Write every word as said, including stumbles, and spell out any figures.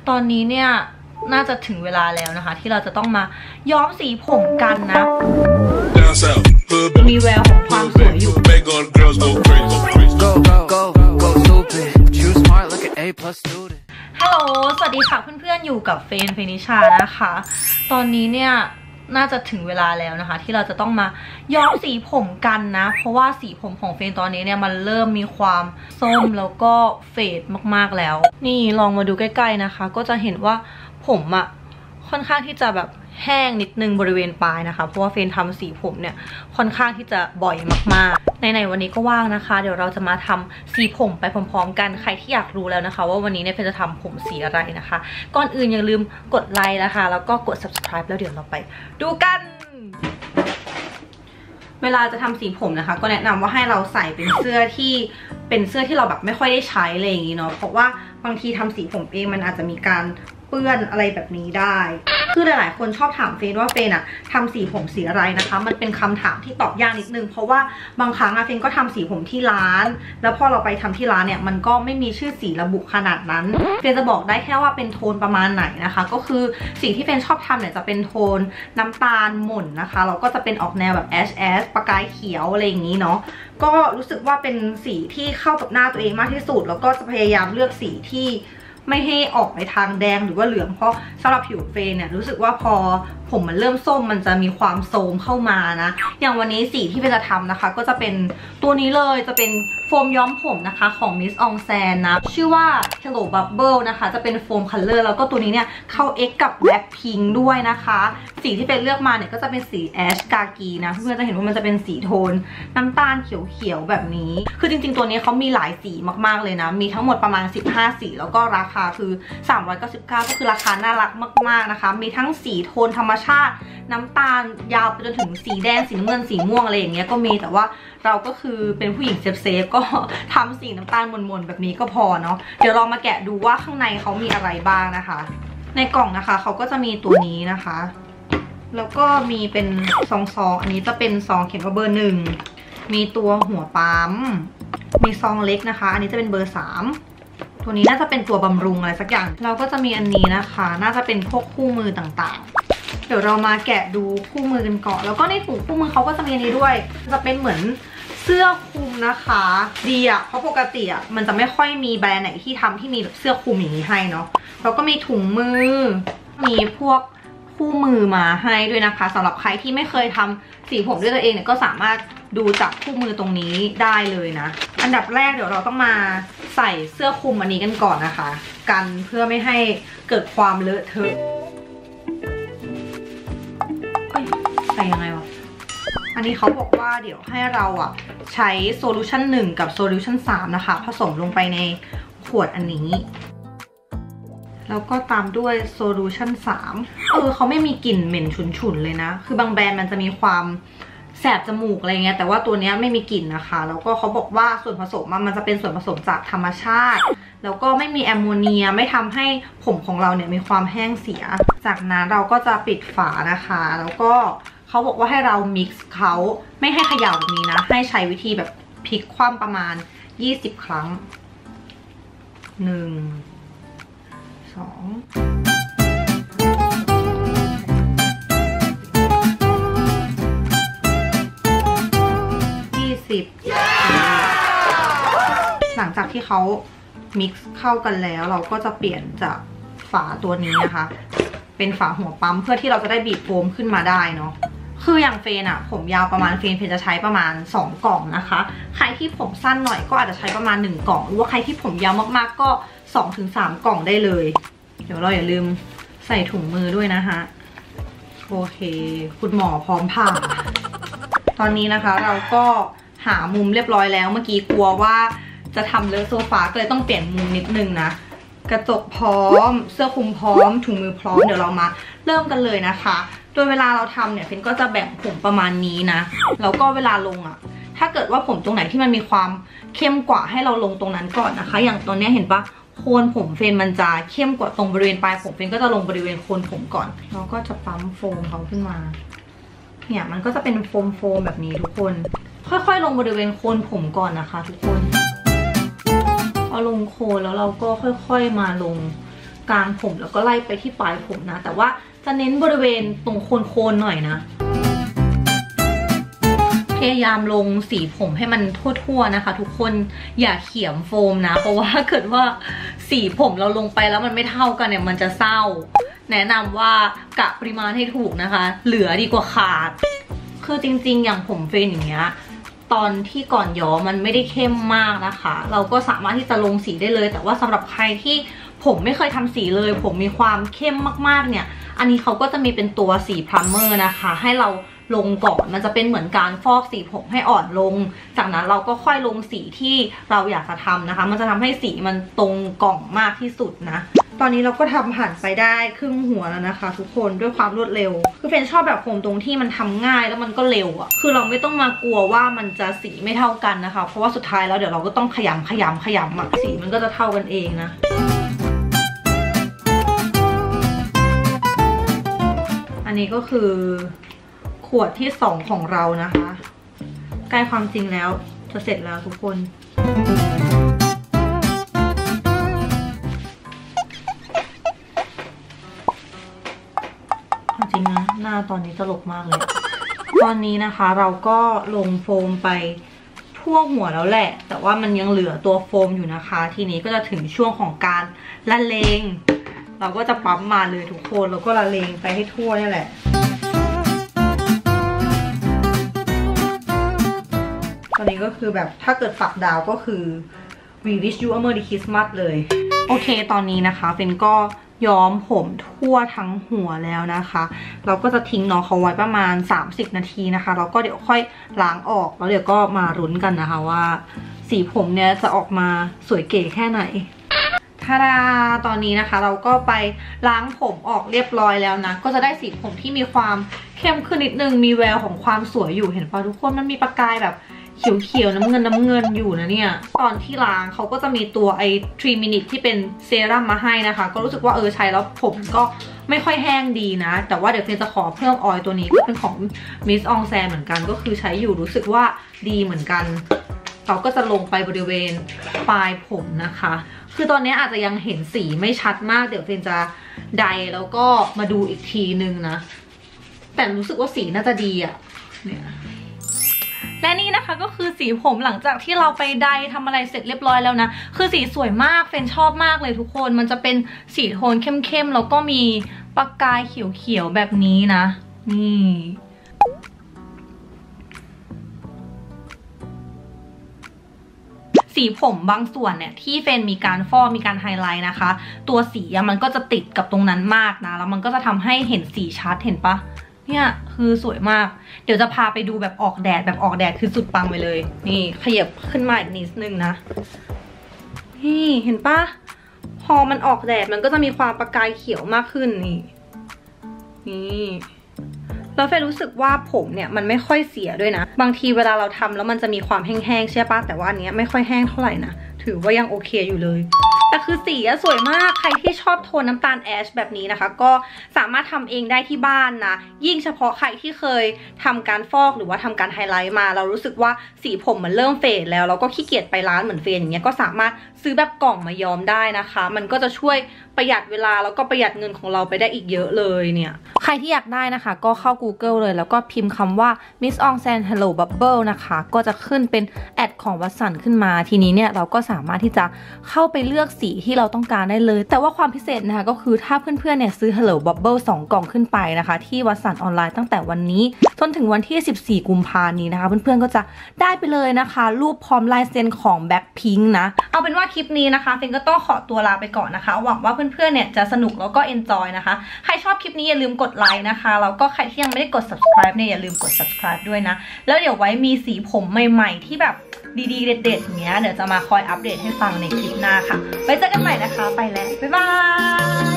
ตอนนี้เนี่ยน่าจะถึงเวลาแล้วนะคะที่เราจะต้องมาย้อมสีผมกันนะมีแววของความสวยอยู่ฮัลโหลสวัสดีค่ะเพื่อนๆอยู่กับเฟนเฟนิชานะคะตอนนี้เนี่ยน่าจะถึงเวลาแล้วนะคะที่เราจะต้องมาย้อมสีผมกันนะเพราะว่าสีผมของเฟนตอนนี้เนี่ยมันเริ่มมีความส้มแล้วก็เฟดมากๆแล้วนี่ลองมาดูใกล้ๆนะคะก็จะเห็นว่าผมอะค่อนข้างที่จะแบบแห้งนิดนึงบริเวณปลายนะคะเพราะว่าเฟนทำสีผมเนี่ยค่อนข้างที่จะบ่อยมากๆในๆวันนี้ก็ว่างนะคะเดี๋ยวเราจะมาทำสีผมไปพร้อมๆกันใครที่อยากรู้แล้วนะคะว่าวันนี้เนี่ยเฟนจะทำผมสีอะไรนะคะก่อนอื่นอย่าลืมกดไลค์นะคะแล้วก็กด ซับสไครบ์ แล้วเดี๋ยวเราไปดูกันเวลาจะทำสีผมนะคะก็แนะนำว่าให้เราใส่เป็นเสื้อที่เป็นเสื้อที่เราแบบไม่ค่อยได้ใช้อะไรอย่างนี้เนาะเพราะว่าบางทีทำสีผมเองมันอาจจะมีการเปื้อนอะไรแบบนี้ได้คือหลายๆคนชอบถามเฟนว่าเฟนอะทำสีผมสีอะไรนะคะมันเป็นคำถามที่ตอบยากนิดนึงเพราะว่าบางครั้งอะเฟนก็ทำสีผมที่ร้านแล้วพอเราไปทำที่ร้านเนี่ยมันก็ไม่มีชื่อสีระบุขนาดนั้นเฟนจะบอกได้แค่ว่าเป็นโทนประมาณไหนนะคะก็คือสีที่เฟนชอบทำเนี่ยจะเป็นโทนน้ำตาลหม่นนะคะแล้วก็จะเป็นออกแนวแบบแอชแอชประกายเขียวอะไรอย่างนี้เนาะก็รู้สึกว่าเป็นสีที่เข้ากับหน้าตัวเองมากที่สุดแล้วก็จะพยายามเลือกสีที่ไม่ให้ออกไปทางแดงหรือว่าเหลืองเพราะสำหรับผิวเฟนเนี่ยรู้สึกว่าพอผมมันเริ่มส้มมันจะมีความโทรมเข้ามานะอย่างวันนี้สีที่เฟนจะทำนะคะก็จะเป็นตัวนี้เลยจะเป็นโฟมย้อมผมนะคะของ Miss Ong San นะชื่อว่า Hello Bubble นะคะจะเป็นโฟมคัลเลอร์แล้วก็ตัวนี้เนี่ยเข้า X กับ Black Pink ด้วยนะคะสีที่เป็นเลือกมาเนี่ยก็จะเป็นสีแอชกากีนะเพื่อนๆจะเห็นว่ามันจะเป็นสีโทนน้ำตาลเขียวๆแบบนี้คือจริงๆตัวนี้เขามีหลายสีมากๆเลยนะมีทั้งหมดประมาณสิบห้าสีแล้วก็ราคาคือสามร้อยเก้าสิบเก้าก็คือราคาน่ารักมากๆนะคะมีทั้งสีโทนธรรมชาติน้ำตาลยาวไปจนถึงสีแดงสีน้ำเงินสีม่วงอะไรอย่างเงี้ยก็มีแต่ว่าเราก็คือเป็นผู้หญิงเซฟๆก็ทำสีน้ำตาลมนๆแบบนี้ก็พอเนาะเดี๋ยวเรามาแกะดูว่าข้างในเขามีอะไรบ้างนะคะในกล่องนะคะเขาก็จะมีตัวนี้นะคะแล้วก็มีเป็นซองๆอันนี้จะเป็นซองเขียนว่าเบอร์หนึ่งมีตัวหัวปั๊มมีซองเล็กนะคะอันนี้จะเป็นเบอร์สามตัวนี้น่าจะเป็นตัวบำรุงอะไรสักอย่างเราก็จะมีอันนี้นะคะน่าจะเป็นพวกคู่มือต่างๆเดี๋ยวเรามาแกะดูคู่มือกันก่อนแล้วก็ในถุงคู่มือเขาก็จะมีอันนี้ด้วยจะเป็นเหมือนเสื้อคลุมนะคะดีอ่ะเพราะปกติอ่ะมันจะไม่ค่อยมีแบรนด์ไหนที่ทำที่มีแบบเสื้อคลุมอย่างนี้ให้เนาะแล้วก็มีถุงมือมีพวกคู่มือมาให้ด้วยนะคะสำหรับใครที่ไม่เคยทำสีผมด้วยตัวเองเนี่ยก็สามารถดูจากคู่มือตรงนี้ได้เลยนะอันดับแรกเดี๋ยวเราต้องมาใส่เสื้อคลุมอันนี้กันก่อนนะคะกันเพื่อไม่ให้เกิดความเลอะเทอะใส่ยังไงวะอันนี้เขาบอกว่าเดี๋ยวให้เราอ่ะใช้โซลูชันหนึ่งกับโซลูชันสามนะคะผสมลงไปในขวดอันนี้แล้วก็ตามด้วยโซลูชันสามเออเขาไม่มีกลิ่นเหม็นฉุนๆเลยนะคือบางแบรนด์มันจะมีความแสบจมูกอะไรเงี้ยแต่ว่าตัวนี้ไม่มีกลิ่นนะคะแล้วก็เขาบอกว่าส่วนผสมมันจะเป็นส่วนผสมจากธรรมชาติแล้วก็ไม่มีแอมโมเนียไม่ทำให้ผมของเราเนี่ยมีความแห้งเสียจากนั้นเราก็จะปิดฝานะคะแล้วก็เขาบอกว่าให้เรา mix เขาไม่ให้เขย่าแบบนี้นะให้ใช้วิธีแบบพลิกคว่ำประมาณยี่สิบครั้งหนึ่งสองยี่สิบหลังจากที่เขา mix เข้ากันแล้วเราก็จะเปลี่ยนจากฝาตัวนี้นะคะเป็นฝาหัวปั๊มเพื่อที่เราจะได้บีบโฟมขึ้นมาได้เนาะคืออย่างเฟนอะผมยาวประมาณเฟนเฟนจะใช้ประมาณสองกล่องนะคะใครที่ผมสั้นหน่อยก็อาจจะใช้ประมาณหนึ่งกล่องหรือว่าใครที่ผมยาวมากๆก็สองถึงสามกล่องได้เลยเดี๋ยวเราอย่าลืมใส่ถุงมือด้วยนะคะโอเคคุณหมอพร้อมผ่าตอนนี้นะคะเราก็หามุมเรียบร้อยแล้วเมื่อกี้กลัวว่าจะทำเลอะโซฟาก็เลยต้องเปลี่ยนมุมนิดนึงนะกระจกพร้อมเสื้อคลุมพร้อมถุงมือพร้อมเดี๋ยวเรามาเริ่มกันเลยนะคะโดยเวลาเราทำเนี่ยเฟนก็จะแบ่งผมประมาณนี้นะแล้วก็เวลาลงอ่ะถ้าเกิดว่าผมตรงไหนที่มันมีความเข้มกว่าให้เราลงตรงนั้นก่อนนะคะอย่างตอนนี้เห็นปะโคนผมเฟนมันจะเข้มกว่าตรงบริเวณปลายผมเฟนก็จะลงบริเวณโคนผมก่อนแล้วก็จะปั๊มโฟมเขาขึ้นมาเนี่ยมันก็จะเป็นโฟมโฟมแบบนี้ทุกคนค่อยๆลงบริเวณโคนผมก่อนนะคะทุกคนพอลงโคนแล้วเราก็ค่อยๆมาลงกกลางผมแล้วก็ไล่ไปที่ปลายผมนะแต่ว่าจะเน้นบริเวณตรงโคนๆหน่อยนะพยายามลงสีผมให้มันทั่วๆนะคะทุกคนอย่าเขี่ยมโฟมนะเพราะว่าเกิดว่าสีผมเราลงไปแล้วมันไม่เท่ากันเนี่ยมันจะเศร้าแนะนำว่ากะปริมาณให้ถูกนะคะเหลือดีกว่าขาดคือจริงๆอย่างผมเฟรนอย่างเงี้ยตอนที่ก่อนย้อมมันไม่ได้เข้มมากนะคะเราก็สามารถที่จะลงสีได้เลยแต่ว่าสำหรับใครที่ผมไม่เคยทำสีเลยผมมีความเข้มมากๆเนี่ยอันนี้เขาก็จะมีเป็นตัวสีพรัมเมอร์นะคะให้เราลงก่อนมันจะเป็นเหมือนการฟอกสีผมให้อ่อนลงจากนั้นเราก็ค่อยลงสีที่เราอยากจะทำนะคะมันจะทำให้สีมันตรงกล่องมากที่สุดนะตอนนี้เราก็ทำผ่านไปได้ครึ่งหัวแล้วนะคะทุกคนด้วยความรวดเร็วคือเฟนชอบแบบผมตรงที่มันทำง่ายแล้วมันก็เร็วอะคือเราไม่ต้องมากลัวว่ามันจะสีไม่เท่ากันนะคะเพราะว่าสุดท้ายแล้วเดี๋ยวเราก็ต้องขยำขยำขยำอะสีมันก็จะเท่ากันเองนะอันนี้ก็คือขวดที่สองของเรานะคะใกล้ความจริงแล้วจะเสร็จแล้วทุกคนจริงนะหน้าตอนนี้ตลกมากเลยตอนนี้นะคะเราก็ลงโฟมไปทั่วหัวแล้วแหละแต่ว่ามันยังเหลือตัวโฟมอยู่นะคะทีนี้ก็จะถึงช่วงของการละเลงเราก็จะปั๊มมาเลยทุกคนแล้วก็ละเลงไปให้ทั่วนี่แหละตอนนี้ก็คือแบบถ้าเกิดปักดาวก็คือ we wish you a merry Christmas เลยโอเคตอนนี้นะคะเฟนก็ย้อมผมทั่วทั้งหัวแล้วนะคะเราก็จะทิ้งน้องเขาไว้ประมาณสามสิบนาทีนะคะแล้วก็เดี๋ยวค่อยล้างออกแล้วเดี๋ยวก็มาลุ้นกันนะคะว่าสีผมเนี่ยจะออกมาสวยเก๋แค่ไหนทาดาตอนนี้นะคะเราก็ไปล้างผมออกเรียบร้อยแล้วนะก็จะได้สีผมที่มีความเข้มขึ้นนิดนึงมีแววของความสวยอยู่เห็นป่ะทุกคนมันมีประกายแบบเขียวๆน้ำเงินน้ำเงินอยู่นะเนี่ยตอนที่ล้างเขาก็จะมีตัวไอ้สาม minute ที่เป็นเซรั่มมาให้นะคะก็รู้สึกว่าเออใช้แล้วผมก็ไม่ค่อยแห้งดีนะแต่ว่าเดี๋ยวเฟนจะขอเพิ่มออยล์ตัวนี้ก็เป็นของ Miss Ong San เหมือนกันก็คือใช้อยู่รู้สึกว่าดีเหมือนกันเราก็จะลงไปบริเวณปลายผมนะคะคือตอนนี้อาจจะยังเห็นสีไม่ชัดมากเดี๋ยวเฟนจะไดแล้วก็มาดูอีกทีนึงนะแต่รู้สึกว่าสีน่าจะดีอะเนี่ยและนี่นะคะก็คือสีผมหลังจากที่เราไปไดทำอะไรเสร็จเรียบร้อยแล้วนะคือสีสวยมากเฟนชอบมากเลยทุกคนมันจะเป็นสีโทนเข้มๆแล้วก็มีประกายเขียวๆแบบนี้นะนี่สีผมบางส่วนเนี่ยที่เฟนมีการฟอกมีการไฮไลท์นะคะตัวสีมันก็จะติดกับตรงนั้นมากนะแล้วมันก็จะทำให้เห็นสีชัดเห็นปะเนี่ยคือสวยมากเดี๋ยวจะพาไปดูแบบออกแดดแบบออกแดดคือสุดปังไปเลยนี่ขยับขึ้นมาอีกนิดนึงนะนี่เห็นปะพอมันออกแดดมันก็จะมีความประกายเขียวมากขึ้นนี่นี่แล้วเฟนรู้สึกว่าผมเนี่ยมันไม่ค่อยเสียด้วยนะบางทีเวลาเราทำแล้วมันจะมีความแห้งๆใช่ปะแต่ว่าอันนี้ไม่ค่อยแห้งเท่าไหร่นะถือว่ายังโอเคอยู่เลยแต่คือสีสวยมากใครที่ชอบโทนน้ำตาลแอชแบบนี้นะคะก็สามารถทำเองได้ที่บ้านนะยิ่งเฉพาะใครที่เคยทำการฟอกหรือว่าทำการไฮไลท์มาเรารู้สึกว่าสีผมมันเริ่มเฟดแล้วเราก็ขี้เกียจไปร้านเหมือนเฟนอย่างเงี้ยก็สามารถซื้อแบบกล่องมาย้อมได้นะคะมันก็จะช่วยประหยัดเวลาแล้วก็ประหยัดเงินของเราไปได้อีกเยอะเลยเนี่ยใครที่อยากได้นะคะก็เข้า Google เลยแล้วก็พิมพ์คำว่า Miss Ong San Hello Bubble นะคะก็จะขึ้นเป็นแอดของวัตสันขึ้นมาทีนี้เนี่ยเราก็สามารถที่จะเข้าไปเลือกสีที่เราต้องการได้เลยแต่ว่าความพิเศษนะคะก็คือถ้าเพื่อนๆเนี่ยซื้อ Hello Bubble สองกล่องขึ้นไปนะคะที่วัตสันออนไลน์ตั้งแต่วันนี้จนถึงวันที่สิบสี่กุมภาพันธ์นี้นะคะเพื่อนๆก็จะได้ไปเลยนะคะรูปพร้อมลายเซ็นของ Blackpink นะเอาเป็นว่าคลิปนี้นะคะเฟนก็ต้องขอตัวลาไปก่อนนะคะหวังว่าเพื่อนๆเนี่ยจะสนุกแล้วก็ enjoy นะคะใครชอบคลิปนี้อย่าลืมกดไลค์นะคะแล้วก็ใครที่ยังไม่ได้กด subscribe เนี่ยอย่าลืมกด subscribe ด้วยนะแล้วเดี๋ยวไว้มีสีผมใหม่ๆที่แบบดีๆเด็ดๆอย่างเงี้ยเดี๋ยวจะมาคอยอัปเดตให้ฟังในคลิปหน้าค่ะไว้เจอกันใหม่นะคะไปแล้วบ๊ายบาย